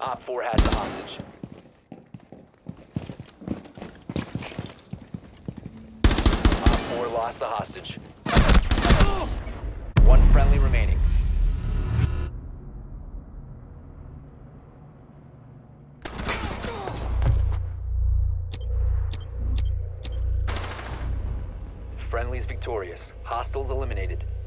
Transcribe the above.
Op 4 has the hostage. Op 4 lost the hostage. One friendly remaining. Friendly's victorious. Hostiles eliminated.